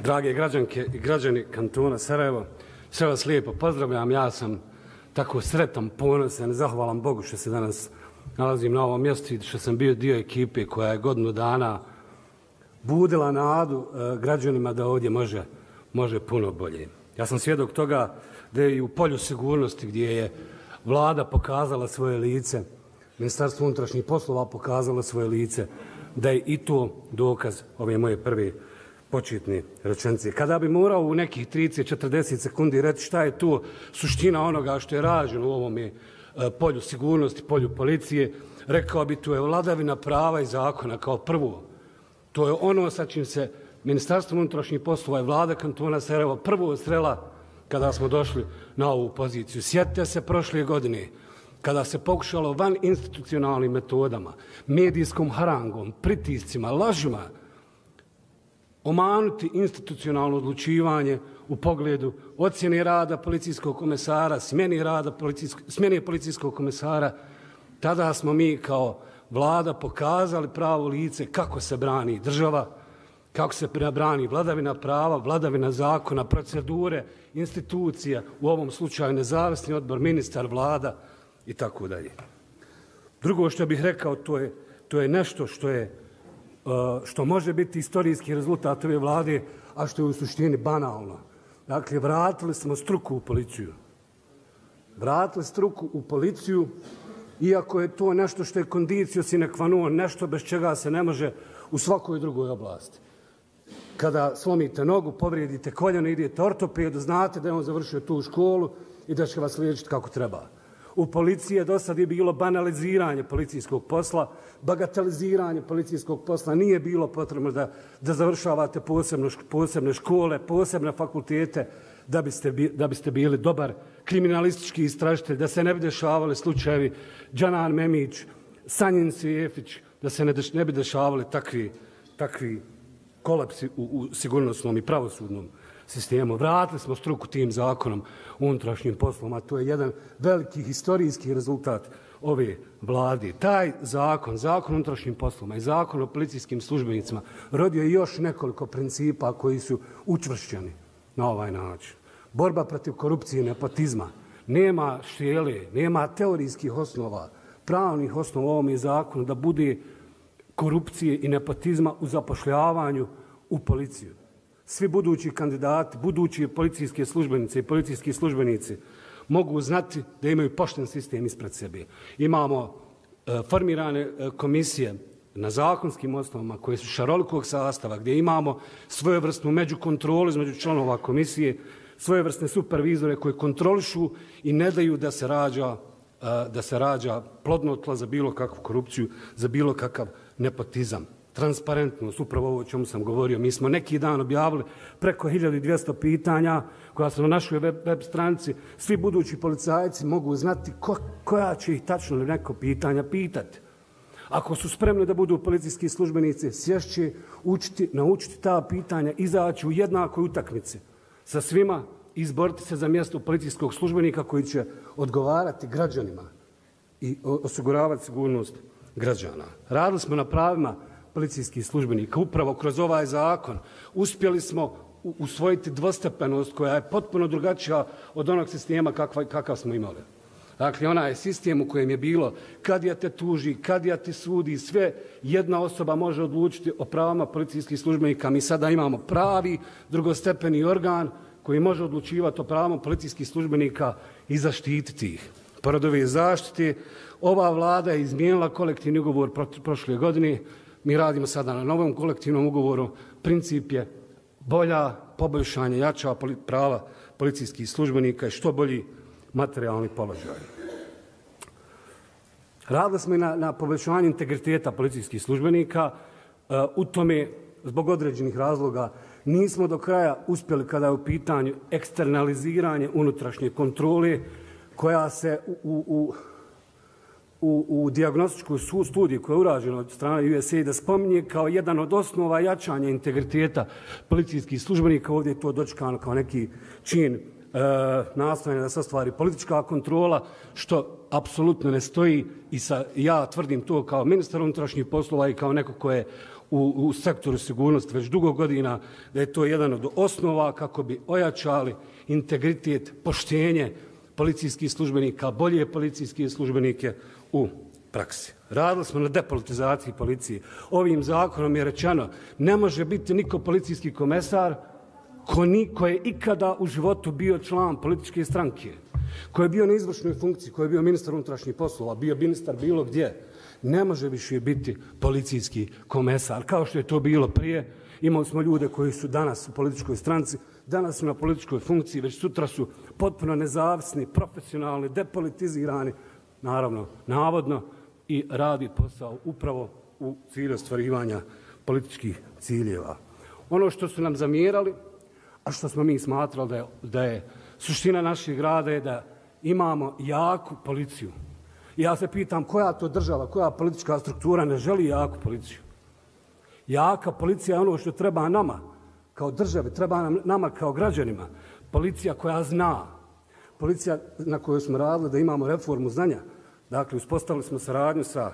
Drage građanke i građani kantona Sarajevo, sve vas lijepo pozdravljam. Ja sam tako sretan, ponosan i zahvalan Bogu što se danas nalazim na ovom mjestu i što sam bio dio ekipe koja je godinu dana budila nadu građanima da ovdje može puno bolje. Ja sam svjedok toga da je i u polju sigurnosti gdje je vlada pokazala svoje lice, Ministarstvo unutrašnjih poslova pokazalo svoje lice, da je i to dokaz ove moje prve početne rečenice. Kada bi morao u nekih 30-40 sekundi reći šta je to suština onoga što je rađeno u ovome polju sigurnosti, polju policije, rekao bi to je vladavina prava i zakona kao prvo. To je ono sa čim se Ministarstvo unutrašnjih poslova i vlada kantona Sarajevo prvo srela kada smo došli na ovu poziciju. Sjetite se prošle godine kada se pokušalo van institucionalnim metodama, medijskom harangom, pritiscima, lažima omanuti institucionalno odlučivanje u pogledu ocjene rada policijskog komesara, smjene policijskog komesara. Tada smo mi kao vlada pokazali pravo lice kako se brani država, kako se brani vladavina prava, vladavina zakona, procedure, institucija, u ovom slučaju nezavisni odbor, ministar, vlada i tako dalje. Drugo što bih rekao, to je nešto što može biti istorijski rezultat ove vlade, a što je u suštini banalno. Dakle, vratili smo struku u policiju. Vratili struku u policiju, iako je to nešto što je condicio sine qua non, nešto bez čega se ne može u svakoj drugoj oblasti. Kada slomite nogu, povrijedite koljeno, idete ortopedu, znate da je on završio tu školu i da će vas liječiti kako treba. U policiji je do sad je bilo banaliziranje policijskog posla, bagateliziranje policijskog posla. Nije bilo potrebno da završavate posebne škole, posebne fakultete da biste bili dobar kriminalistički istražitelj, da se ne bi dešavali slučajevi Džanan Memić, Sanjin Sijefić, da se ne bi dešavali takvi kolapsi u sigurnosnom i pravosudnom sistemu. Vratili smo struku tim zakonom o unutrašnjim poslom, to je jedan veliki historijski rezultat ove vlade. Taj zakon o unutrašnjim posloma i zakon o policijskim službenicima rodio je još nekoliko principa koji su učvršćeni na ovaj način. Borba protiv korupcije i nepotizma. Nema šele, nema teorijskih osnova, pravnih osnova u ovom zakonu da bude korupcije i nepotizma u zapošljavanju u policiju. Svi budući kandidati, budući policijske službenice i policijski službenici mogu znati da imaju pošten sistem ispred sebe. Imamo formirane komisije na zakonskim osnovama koje su šarolikog sastava, gdje imamo svojevrsnu međukontrolu između članova komisije, svojevrsne supervizore koji kontrolišu i ne daju da se rađa plodno tlo za bilo kakvu korupciju, za bilo kakav nepotizam. Transparentnost, upravo ovo o čemu sam govorio. Mi smo neki dan objavili preko 1200 pitanja koja su na našoj web stranici. Svi budući policajci mogu znati koja će ih tačno neko pitanja pitati. Ako su spremni da budu policijski službenici, sješće, učiti, naučiti ta pitanja, izaći u jednakoj utakmici sa svima i izboriti se za mjesto policijskog službenika koji će odgovarati građanima i osiguravati sigurnost građana. Radili smo na pravima policijskih službenika. Upravo kroz ovaj zakon uspjeli smo usvojiti dvostepenost koja je potpuno drugačija od onog sistema kakav smo imali. Dakle, onaj sistem u kojem je bilo kadija te tuži, kadija te sudi, sve jedna osoba može odlučiti o pravima policijskih službenika. Mi sada imamo pravi drugostepeni organ koji može odlučivati o pravima policijskih službenika i zaštititi ih. Pored ove zaštite, ova vlada je izmijenila kolektivni ugovor prošle godine. Mi radimo sada na novom kolektivnom ugovoru. Princip je bolja, poboljšanje, jača prava policijskih službenika i što bolji materijalni položaj. Radili smo i na poboljšanju integriteta policijskih službenika. U tome, zbog određenih razloga, nismo do kraja uspjeli kada je u pitanju eksternaliziranje unutrašnje kontrole koja se u dijagnostičkoj studiji koja je urađena od strane USAID-a spominje kao jedan od osnova jačanja integriteta policijskih službenika. Ovdje je to dočekano kao neki čin nastojanja da se ostvari politička kontrola, što apsolutno ne stoji i ja tvrdim to kao ministar unutrašnjih poslova i kao neko ko je u sektoru sigurnosti već dugo godina, da je to jedan od osnova kako bi ojačali integritet, poštenje policijskih službenika, bolje policijskih službenike u praksi. Radili smo na depolitizaciji policije. Ovim zakonom je rečeno ne može biti niko policijski komesar ko je ikada u životu bio član političke stranke, ko je bio na izvršnoj funkciji, ko je bio ministar unutrašnjih poslova, bio ministar bilo gdje. Ne može više biti policijski komesar, kao što je to bilo prije. Imali smo ljude koji su danas u političkoj stranci, danas su na političkoj funkciji, već sutra su potpuno nezavisni, profesionalni, depolitizirani, naravno, navodno, i radi posao upravo u cilju ostvarivanja političkih ciljeva. Ono što su nam zamjerali, a što smo mi smatrali da je suština našeg rada je da imamo jaku policiju. Ja se pitam koja to država, koja politička struktura ne želi jaku policiju. Jaka policija je ono što treba nama kao državi, treba nama kao građanima. Policija koja zna, policija na kojoj smo radili da imamo reformu znanja. Dakle, uspostavili smo saradnju sa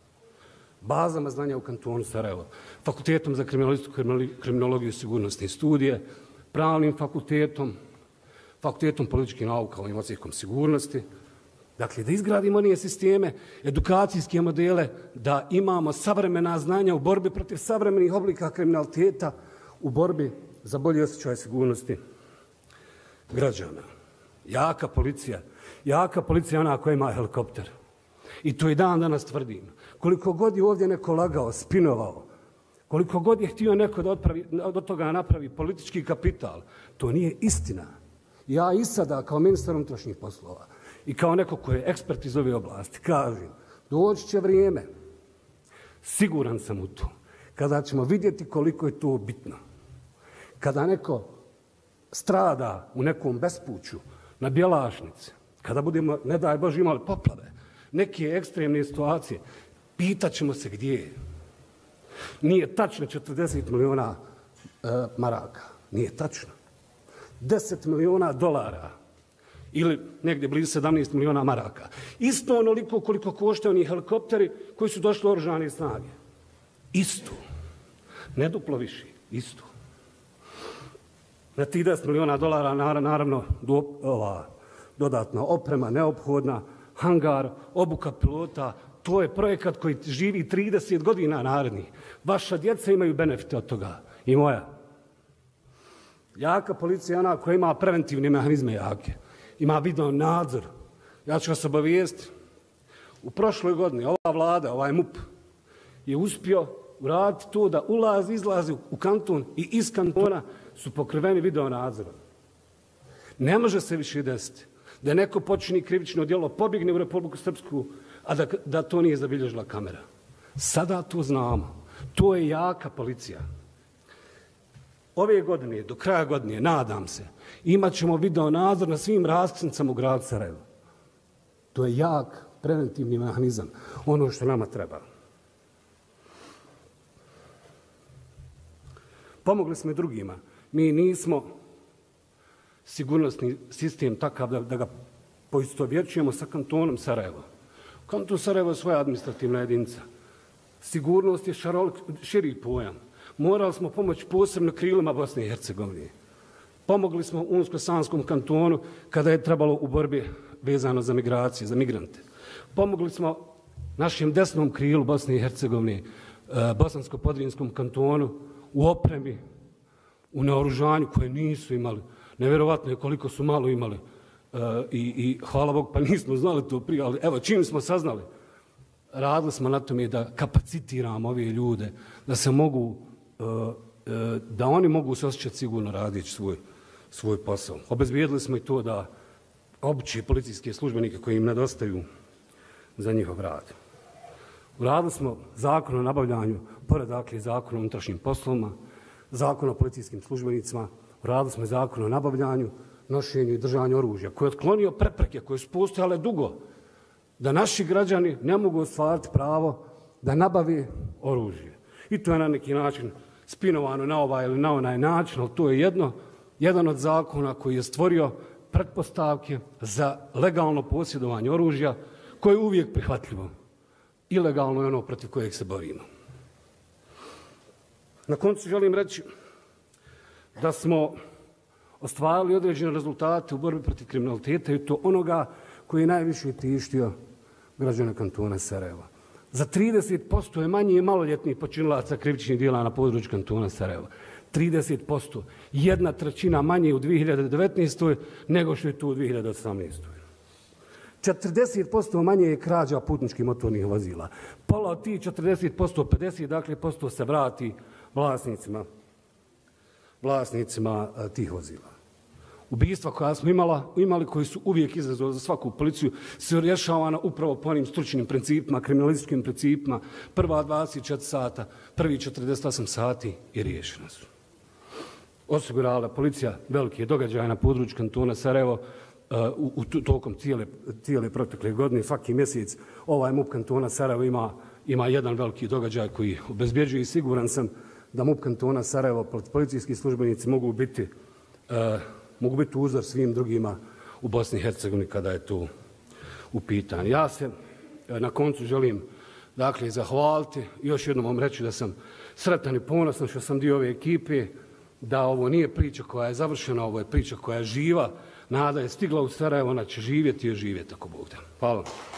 bazama znanja u kantonu Sarajevo, Fakultetom za kriminologiju i sigurnosne studije, Pravnim fakultetom, Fakultetom političkih nauka ovim odsjekom sigurnosti. Dakle, da izgradimo one sisteme, edukacijske modele, da imamo savremena znanja u borbi protiv savremenih oblika kriminaliteta, u borbi za bolji osjećaj sigurnosti građana. Jaka policija je ona koja ima helikopter. I to i dan danas tvrdim. Koliko god je ovdje neko lagao, spinovao, koliko god je htio neko da od toga napravi politički kapital, to nije istina. Ja i sada kao ministar unutrašnjih poslova i kao neko koji je ekspert iz ove oblasti kažem, doći će vrijeme, siguran sam u to, kada ćemo vidjeti koliko je to bitno. Kada neko strada u nekom bespuću, na Bjelašnici, kada budemo, ne daj Bože, imali poplave, neke ekstremne situacije, pitat ćemo se gdje je. Nije tačno 40 miliona maraka. Nije tačno. 10 miliona dolara ili negdje blizu 17 miliona maraka. Isto onoliko koliko koštaju oni helikopteri koji su došli u oružane snage. Isto. Ne duplo više. Isto. Na tih 10 miliona dolara naravno dodatna oprema, neophodna, hangar, obuka pilota. To je projekat koji živi 30 godina narednih. Vaša djeca imaju benefite od toga. I moja. Jaka policija je ona koja ima preventivne mehanizme jake. Ima video nadzor. Ja ću vas obavijestiti. U prošloj godini ova vlada, ovaj MUP, je uspio uraditi to da izlazi u kanton i iz kantona su pokriveni video nadzorom. Ne može se više desiti da neko počini krivično djelo, pobjegne u Republiku Srpsku, a da to nije zabilježila kamera. Sada to znamo. To je jaka policija. Ove godine, do kraja godine, nadam se, imat ćemo video nadzor na svim raskrsnicama u gradu Sarajevu. To je jak preventivni mehanizam. Ono što nama treba. Pomogli smo i drugima. Mi nismo sigurnosni sistem takav da ga poistovjećujemo sa kantonom Sarajevo. Kanton Sarajevo je svoja administrativna jedinica. Sigurnost je širi pojam. Morali smo pomoći posebno krilima Bosne i Hercegovine. Pomogli smo Unsko-Sanskom kantonu kada je trebalo u borbi vezano za migracije, za migrante. Pomogli smo našem desnom krilu Bosne i Hercegovine, Bosansko-Podrinskom kantonu, u opremi, u naoružanju koje nisu imali. Nevjerovatno je koliko su malo imali. I hvala Bogu, pa nismo znali to prije, ali evo, čim smo saznali, radili smo na tome da kapacitiramo ove ljude, da se mogu, da oni mogu se osjećati sigurno radići svoj posao. Obezbijedili smo i to da obuči policijske službenike koji im nedostaju za njihov rad. Uradili smo zakon o nabavljanju, pored dakle zakon o unutrašnjim poslovima, zakon o policijskim službenicima, uradili smo zakon o nabavljanju, nošenju i držanju oružja, koji je otklonio prepreke koje su postojale dugo, da naši građani ne mogu ostvariti pravo da nabavi oružje. I to je na neki način spinovano na ovaj ili na onaj način, ali to je jedan od zakona koji je stvorio pretpostavke za legalno posjedovanje oružja, koje je uvijek prihvatljivo. Ilegalno je ono protiv kojeg se borimo. Na koncu želim reći da smo ostvarili određene rezultate u borbi protiv kriminaliteta i to onoga koji je najviše tištio građane kantona Sarajeva. Za 30% je manje maloljetnih počinilaca krivičnih djela na području kantona Sarajeva. 30%. 1/3 manje u 2019. nego što je to u 2018. 40% manje je krađa putničkih motornih vozila. Pola od tih 40%, 50% se vrati vlasnicima tih vozila. Ubistva koja smo imali koji su uvijek izazov za svaku policiju, su rješavana upravo po onim stručnim principima, kriminalističkim principima, prva 24 sata, prvi 48 sati i riješena su. Osigurala policija velike događaje na području kantona Sarajevo tokom cijele protekle godine. Svaki mjesec ovaj MUP kantona Sarajevo ima jedan veliki događaj koji obezbjeđuje i siguran sam da MUP kantona Sarajevo, policijski službenici mogu biti uzor svim drugima u Bosni i Hercegovini kada je to u pitanju. Ja se na koncu želim zahvaliti i još jednom vam reći da sam sretan i ponosan što sam dio ove ekipe, da ovo nije priča koja je završena, ovo je priča koja je živa. Nada je stigla u Sarajevo, ona će živjeti i živjeti ako Bog da. Hvala.